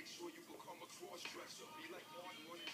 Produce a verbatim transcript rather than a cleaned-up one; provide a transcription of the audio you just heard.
sure you become a cross-dresser. Be like Martin, one